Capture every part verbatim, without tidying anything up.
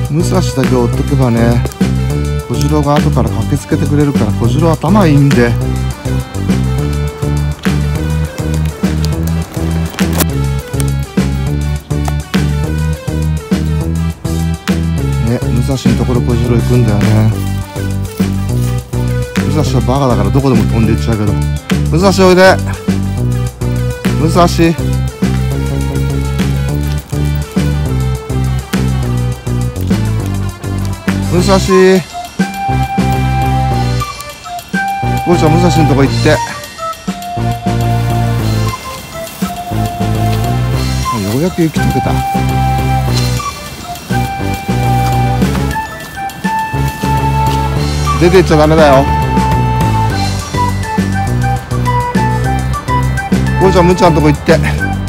武蔵だけ追っとけばね、小次郎が後から駆けつけてくれるから。小次郎頭いいんでね。武蔵のところ小次郎行くんだよね。武蔵はバカだからどこでも飛んでいっちゃうけど。武蔵おいで、武蔵。武蔵、こうちゃん武蔵のとこ行って。ようやく雪解けた。出てっちゃダメだよ。こうちゃんむっちゃんのとこ行って。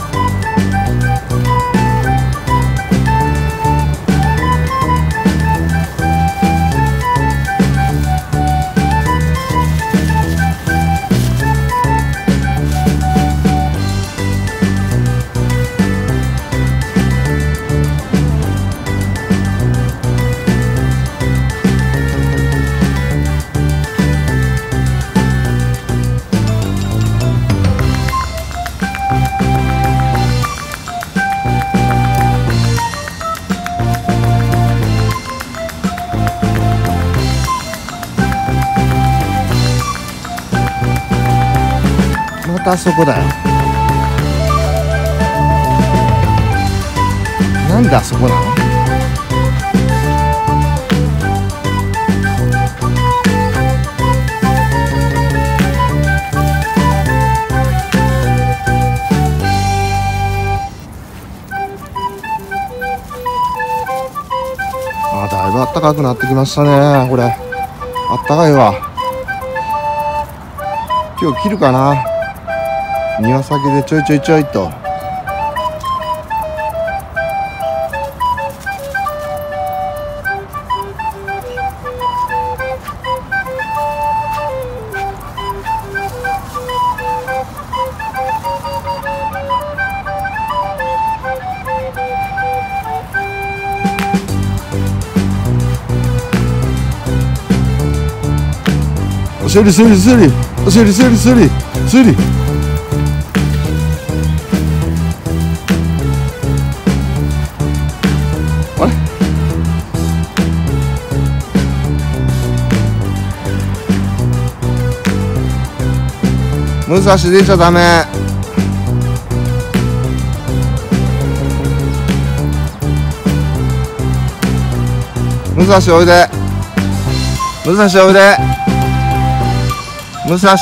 またあそこだよ。なんであそこなの？あ、だいぶあったかくなってきましたね。これあったかいわ。今日切るかな。庭先でちょいちょいちょいと。すりすりすりすりすりすりすり。あれ、武蔵出ちゃダメ。武蔵おいで、武蔵おいで、武蔵。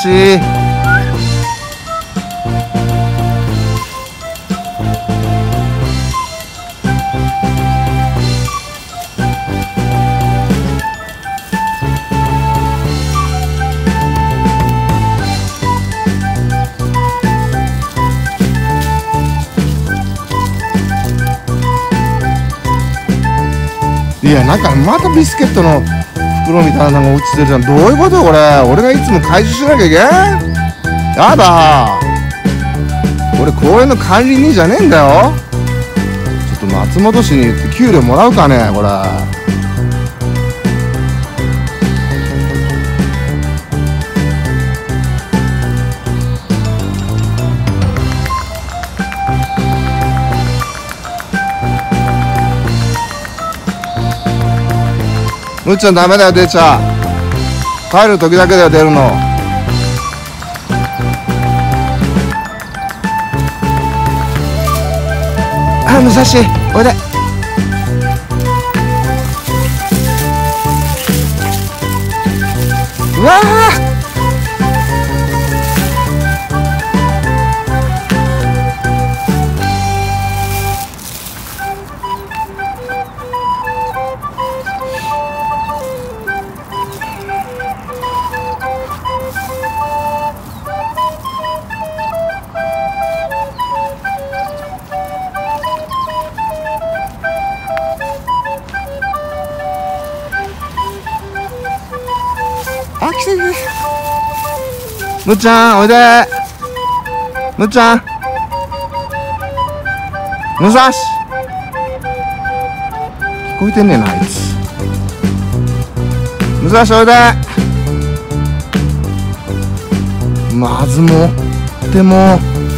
いや、なんかまたビスケットの袋みたいなのが落ちてるじゃん。どういうことこれ。俺がいつも回収しなきゃいけん？やだ。俺公園の管理人じゃねえんだよ。ちょっと松本市に言って給料もらうかねこれ。むっちゃんダメだよ出ちゃ。帰る時だけだよ出るの。あ、武蔵おいで。うわー、あ、来てる。むっちゃんおいで。むっちゃん、武蔵聞こえてんねんなあいつ。武蔵おいで。まずもっても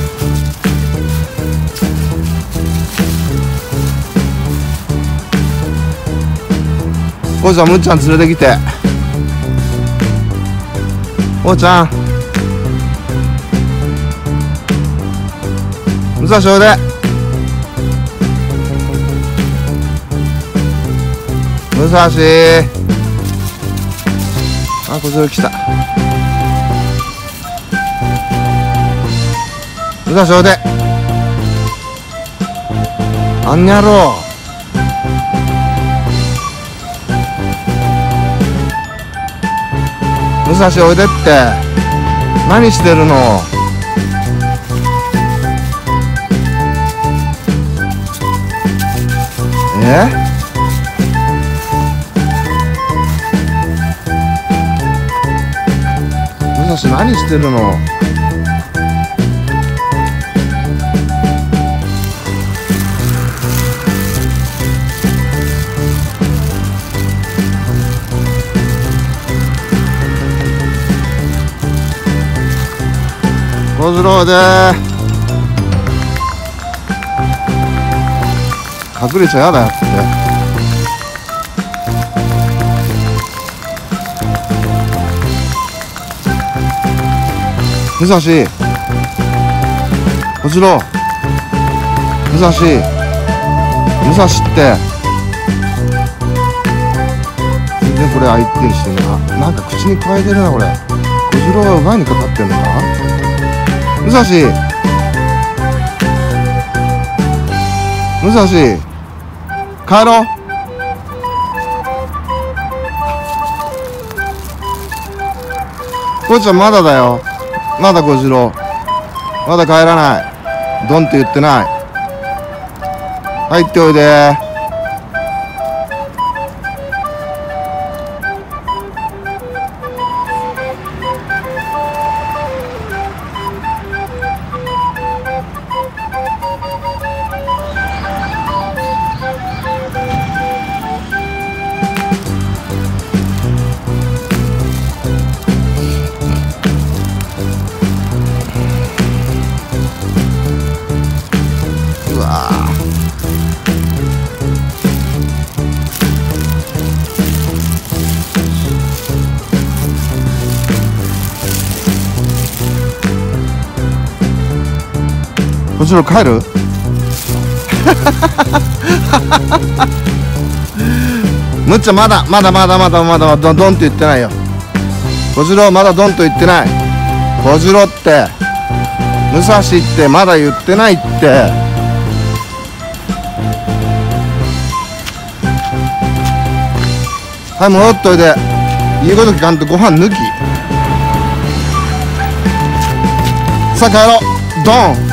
おうちゃんむっちゃん連れてきて。おうちゃん武蔵おいで。武蔵あこちら来た。武蔵おいで。あんにゃろう。武蔵おいでって。何してるの。え武蔵何してるの。小次郎で隠れちゃやだよって。武蔵小次郎武蔵武蔵って全然これ相手にしてんな。なんか口に加えてるなこれ。小次郎が奪いにかかってんのか。武蔵武蔵帰ろう。こいちゃんまだだよ。まだ小次郎まだ帰らない。ドンって言ってない。入っておいで。小次郎帰るむっちゃんまだまだまだまだまだドンドンって言ってないよ。小次郎まだドンと言ってない。小次郎って武蔵ってまだ言ってないって。はい戻っといで。言うこと聞かんとご飯抜き。さあ帰ろう。ドン